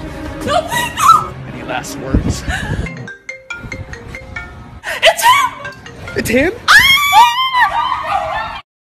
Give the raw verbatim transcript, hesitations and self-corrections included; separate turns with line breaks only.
No, no!
Any last words?
It's him!
It's him?
Ah!